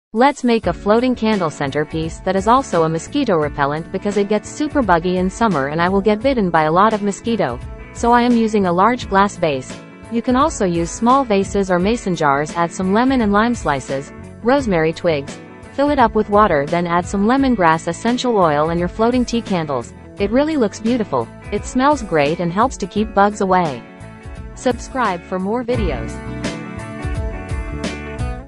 Let's make a floating candle centerpiece that is also a mosquito repellent because it gets super buggy in summer and I will get bitten by a lot of mosquito. So I am using a large glass vase. You can also use small vases or mason jars. Add some lemon and lime slices, rosemary twigs. Fill it up with water, then add some lemongrass essential oil and your floating tea candles. It really looks beautiful. It smells great and helps to keep bugs away. Subscribe for more videos.